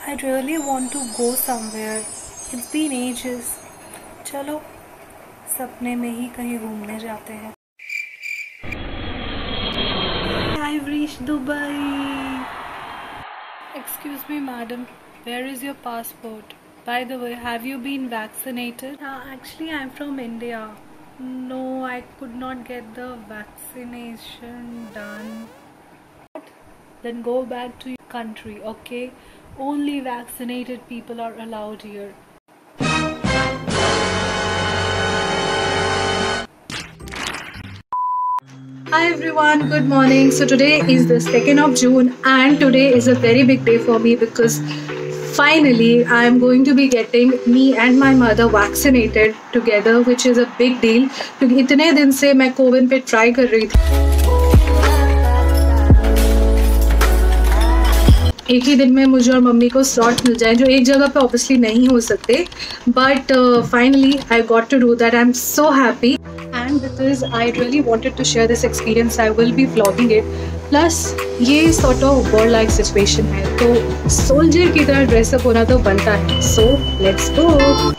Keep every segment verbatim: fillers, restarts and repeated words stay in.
I really want to go somewhere. It's been ages. चलो सपने में ही कहीं घूमने जाते हैं. I've reached Dubai. Excuse me, madam. Where is your passport? By the way, have you been vaccinated? Uh, actually, I'm from India. No, I could not get the vaccination done. Then go back to your country, okay? Only vaccinated people are allowed here. Hi everyone, good morning. So today is the second of June and today is a very big day for me because finally I am going to be getting me and my mother vaccinated together, which is a big deal क्योंकि इतने दिन से मैं कोविन पे try कर रही थी. एक ही दिन में मुझे और मम्मी को स्लॉट मिल जाए जो एक जगह पे ऑब्वियसली नहीं हो सकते, but finally I got to do that. I am so happy and because I really wanted to share this experience I will be vlogging it. Plus ये sort of world like situation है तो soldier की तरह dress up होना तो बनता है. So let's go.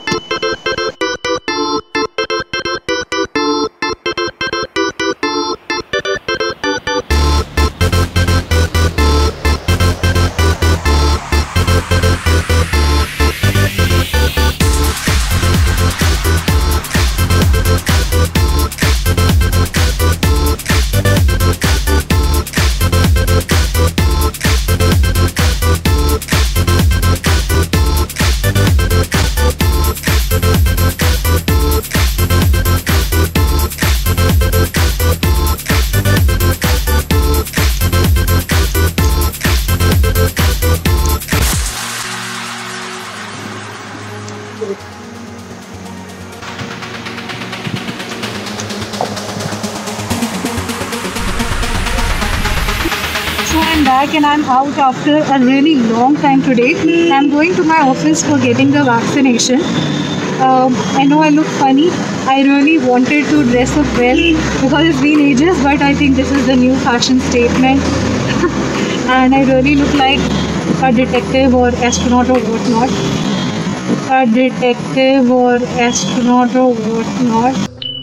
So I'm back and I'm out after a really long time today. I'm going to my office for getting the vaccination. Um, I know I look funny. I really wanted to dress up well because it's been ages, but I think this is the new fashion statement. And I really look like a detective or astronaut or whatnot. A detective or astronaut or whatnot.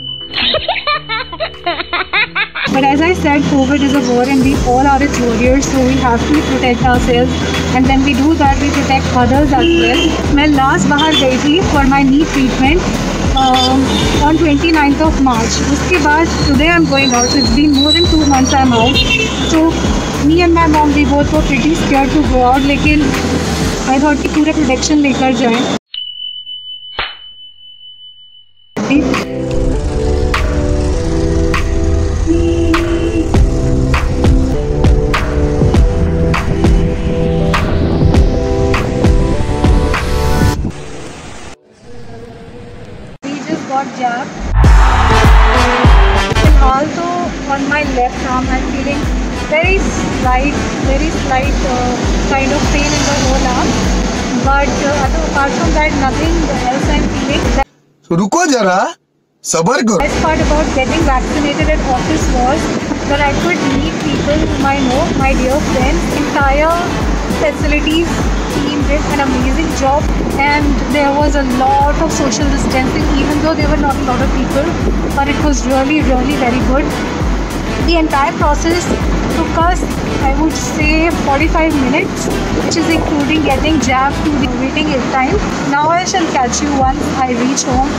But as I said, COVID is a war and we all are its warriors, so we have to protect ourselves. And when we do that, we protect others as well. मैं last बाहर गई थी for my knee treatment uh, on twenty-ninth of March. उसके बाद today I'm going out. So it's been more than two months I'm out. So me and my mom, we both were pretty scared to go out. लेकिन I thought कि पूरा protection लेकर जाएं. फिलहाल तो on my left arm I'm feeling very slight, very slight uh, kind of pain in the whole arm, but uh, apart from that nothing else I'm feeling. So रुको जरा, सबर करो. The best part about getting vaccinated at office was that I could meet people whom I know, my dear friends. Entire facilities team did an amazing job and there was a lot of social distancing even though there were not a lot of people, but it was really really very good. The entire process took us, I would say, forty-five minutes, which is including getting jabbed to the waiting time. Now I shall catch you once I reach home.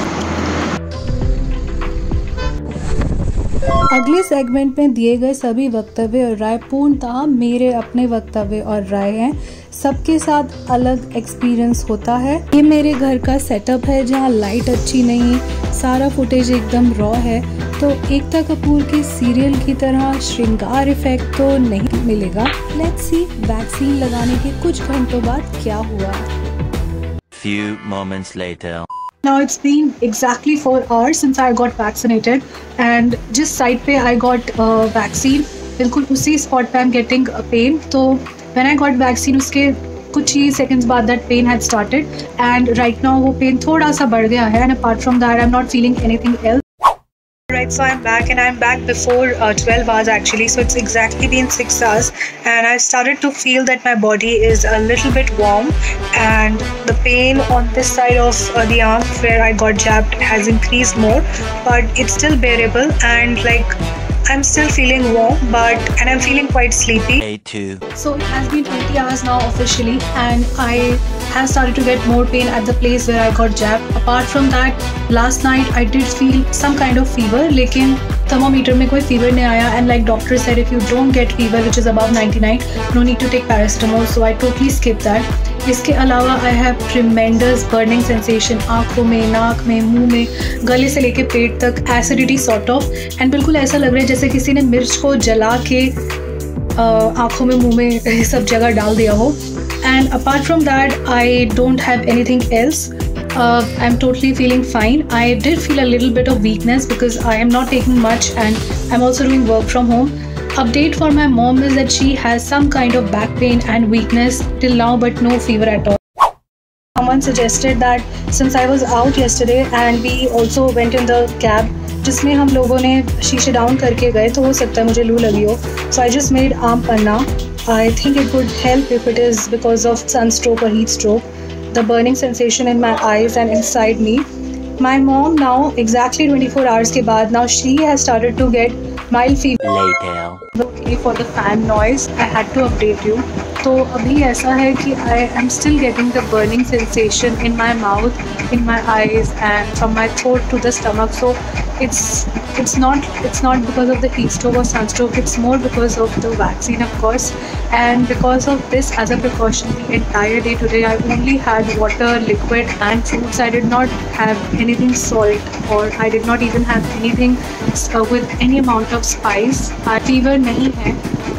अगले segment में दिए गए सभी वक्तव्य और राय पूर्णतः मेरे अपने वक्तव्य और राय हैं. सबके साथ अलग एक्सपीरियंस होता है. ये मेरे घर का सेटअप है जहाँ लाइट अच्छी नहीं, सारा फुटेज एकदम रॉ है, तो एकता कपूर के सीरियल की तरह श्रृंगार इफेक्ट तो नहीं मिलेगा. लेट्स सी वैक्सीन लगाने के कुछ घंटों बाद क्या हुआ. Few moments later. Now it's been exactly four hours since I got vaccinated and जिस साइड पे I got uh, vaccine बिल्कुल उसी स्पॉट पे I'm getting a pain. तो when I got vaccine उसके कुछ ही seconds बाद that pain had started and right now वो pain थोड़ा सा बढ़ गया है and apart from that I'm not feeling anything else. Right Alright, so I'm back and I'm back before uh, twelve hours actually, so it's exactly been six hours and I've started to feel that my body is a little bit warm and the pain on this side of uh, the arm where I got jabbed has increased more, but it's still bearable and like I'm still feeling warm, but and I'm feeling quite sleepy. Day two. So it has been twenty hours now officially, and I have started to get more pain at the place where I got jabbed. Apart from that, last night I did feel some kind of fever, लेकिन thermometer में कोई fever नहीं आया, and like doctor said, if you don't get fever which is above ninety-nine, no need to take paracetamol. So I totally skipped that. इसके अलावा I have tremendous burning sensation आँखों में, नाक में, मुंह में, गले से लेके पेट तक, acidity sort of, and बिल्कुल ऐसा लग रहा है जैसे किसी ने मिर्च को जला के आँखों में, मुंह में, सब जगह डाल दिया हो. And apart from that, I don't have anything else. Uh, I'm totally feeling fine. I did feel a little bit of weakness because I am not taking much and I'm also doing work from home. Update for my mom is that she has some kind of back pain and weakness till now, but no fever at all. Someone suggested that since I was out yesterday and we also went in the cab, जिसमें हम लोगों ने शीशे down करके गए, तो हो सकता है मुझे लू लगी हो. So I just made आम पन्ना. I think it would help if it is because of sunstroke or heat stroke. The burning sensation in my eyes and inside me. My mom now, exactly twenty-four hours के बाद, now she has started to get mild fever. Later. Okay, for the fan noise, I had to update you. तो अभी ऐसा है कि I am still getting the burning sensation in my mouth, in my eyes, and from my throat to the stomach. So it's it's not it's not because of the heat stroke or sunstroke. It's more because of the vaccine, of course. And because of this, as a precaution, the entire day today I only had water, liquid, and fruits. I did not have anything salt, or I did not even have anything uh, with any amount of spice. Uh, fever नहीं है,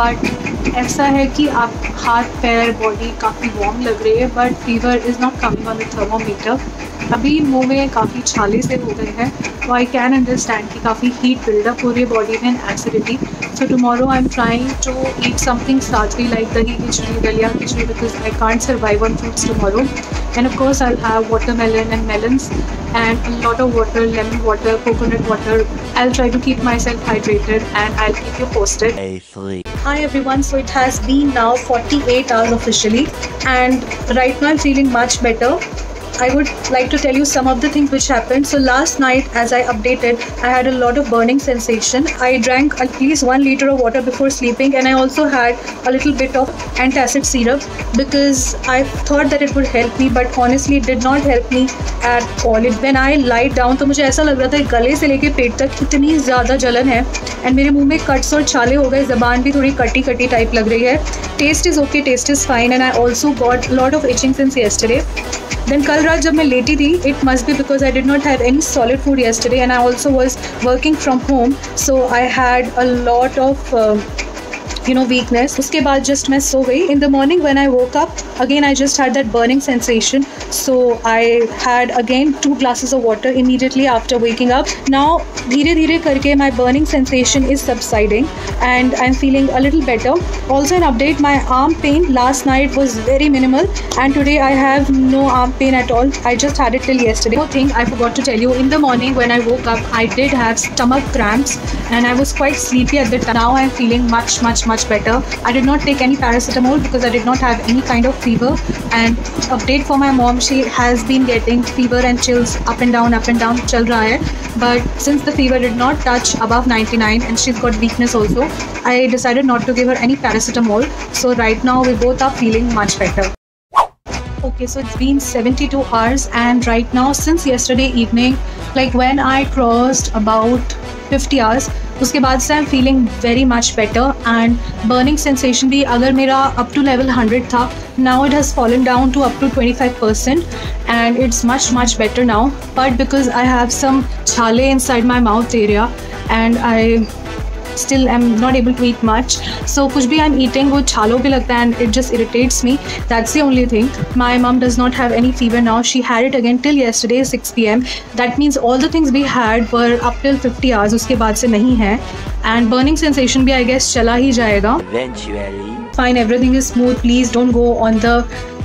but ऐसा है कि आप हाथ पैर body काफ़ी warm लग रही है, but fever is not coming on the thermometer. अभी मुंह में काफ़ी छाले से हो गए हैं, तो आई कैन अंडरस्टैंड कि काफ़ी हीट बिल्डअप हो रही है बॉडी में, acidity. So tomorrow I am trying to eat something sattvic like dahi khichdi, daliya khichdi, because I can't survive on fruits tomorrow. And of course I will have watermelon and melons and a lot of water, lemon water, coconut water. I'll try to keep myself hydrated and I'll keep you posted. Day three. Hi everyone, so it has been now forty-eight hours officially, and right now I'm feeling much better. I would like to tell you some of the things which happened. So last night, as I updated, I had a lot of burning sensation. I drank at least one liter of water before sleeping, and I also had a little bit of antacid syrup because I thought that it would help me, but honestly it did not help me at all. It, when I lied down, तो मुझे ऐसा लग रहा था गले से लेके पेट तक इतनी ज़्यादा जलन है, and मेरे मुंह में कट्स और छाले हो गए, ज़बान भी थोड़ी कटी कटी टाइप लग रही है. Taste is okay, taste is fine, and I also got a lot of itching since yesterday. Then कल रात जब मैं लेटी थी, it must be because I did not have any solid food yesterday, and I also was working from home, so I had a lot of uh, you know weakness. उसके बाद just मैं सो गई. In the morning when I woke up, again I just had that burning sensation, so I had again two glasses of water immediately after waking up. Now धीरे धीरे करके my burning sensation is subsiding and I'm feeling a little better. Also an update, my arm pain last night was very minimal and today I have no arm pain at all. I just had it till yesterday. One thing I forgot to tell you, in the morning when I woke up, I did have stomach cramps and I was quite sleepy at the time. Now I'm feeling much much much better. I did not take any paracetamol because I did not have any kind of fever. And update for my mom, she has been getting fever and chills up and down up and down चल रहा है, but since the fever did not touch above ninety-nine and she's got weakness also, I decided not to give her any paracetamol. So right now we both are feeling much better. Okay, so it's been seventy-two hours and right now since yesterday evening, like when I crossed about fifty hours, उसके बाद से I am feeling very much better and burning sensation भी अगर मेरा up to level hundred था, now it has fallen down to up to twenty five percent and it's much much better now. But because I have some chhale inside my mouth area and I still I'm not able to eat much, so kuch bhi I'm eating wo chalo pe lagta hai and it just irritates me. That's the only thing. My mom does not have any fever now. She had it again till yesterday six p m That means all the things we had were up till fifty hours, uske baad se nahi hai, and burning sensation bhi I guess chala hi jayega Eventually. Fine, everything is smooth. Please don't go on the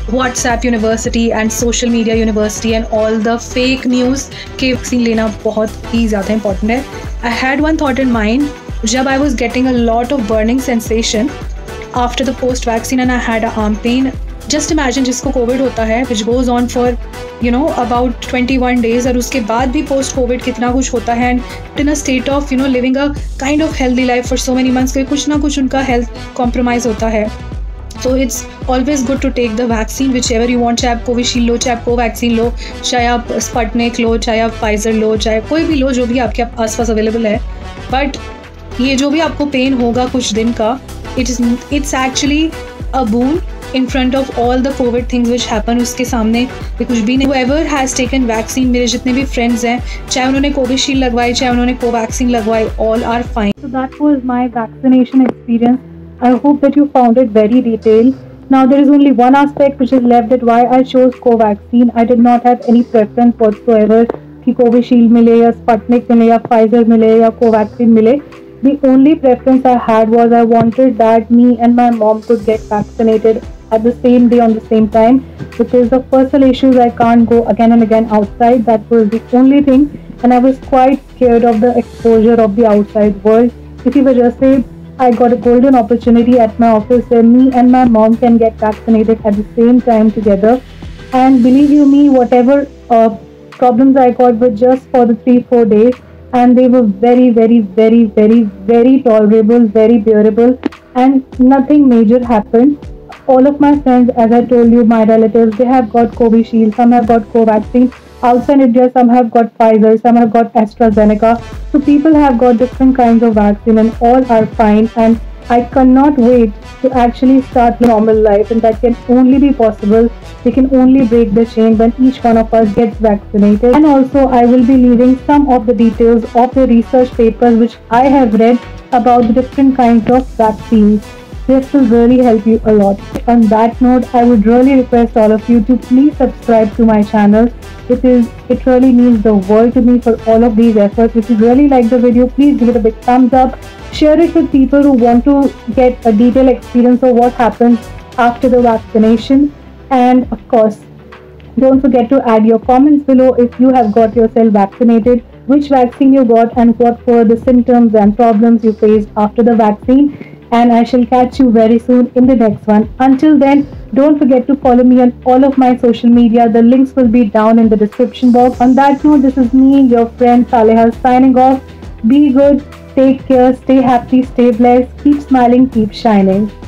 WhatsApp university and social media university and all the fake news के vaccine लेना बहुत ही ज़्यादा important है. I had one thought in mind जब I was getting a lot of burning sensation after the post vaccine and I had a arm pain. Just imagine जिसको Covid होता है which goes on for you know about twenty one days और उसके बाद भी post Covid कितना कुछ होता है and in a state of you know living a kind of healthy life for so many months, क्योंकि कुछ ना कुछ उनका हेल्थ कॉम्प्रोमाइज़ होता है. So it's always good to take the vaccine whichever you want. चाहे आप Covishield लो, चाहे आप कोवैक्सीन लो, चाहे आप स्पुतनिक लो, चाहे आप फाइजर लो, चाहे कोई भी लो जो भी आपके आसपास अवेलेबल है. बट ये जो भी आपको पेन होगा कुछ दिन का, it is it's actually a boon in front of all the COVID things which happen. उसके सामने भी कुछ भी नहीं. Whoever has taken vaccine, मेरे जितने भी friends हैं, चाहे उन्होंने कोविशील्ड लगवाई, चाहे उन्होंने कोवैक्सीन लगवाई, all are fine. So that was my vaccination experience. I hope that you found it very detailed. Now there is only one aspect which is left, that why I chose covaccine. I did not have any preference whatsoever कि Covishield मिले या Sputnik मिले या Pfizer मिले या Covaxin मिले. The only preference I had was I wanted that me and my mom could get vaccinated at the same day on the same time, because of personal issues I can't go again and again outside. That was the only thing, and I was quite scared of the exposure of the outside world. इसी वजह से I got a golden opportunity at my office where me and my mom can get vaccinated at the same time together. And believe you me, whatever uh, problems I got were just for the three four days. And they were very, very, very, very, very tolerable, very bearable, and nothing major happened. All of my friends, as I told you, my relatives, they have got Covishield, some have got Covaxin. Outside India, some have got Pfizer, some have got AstraZeneca. So people have got different kinds of vaccine and all are fine. And I cannot wait to actually start normal life, and that can only be possible. We can only break the chain when each one of us gets vaccinated. And also I will be leaving some of the details of the research papers which I have read about the different kinds of vaccines. This will really help you a lot. On that note, I would really request all of you to please subscribe to my channel. It is it really means the world to me for all of these efforts. If you really like the video, please give it a big thumbs up. Share it with people who want to get a detailed experience of what happens after the vaccination. And of course, don't forget to add your comments below if you have got yourself vaccinated, which vaccine you got and what were the symptoms and problems you faced after the vaccine. And I shall catch you very soon in the next one. Until then, don't forget to follow me on all of my social media. The links will be down in the description box. On that note, this is me, your friend Saleha, signing off. Be good, take care, stay happy, stay blessed, keep smiling, keep shining.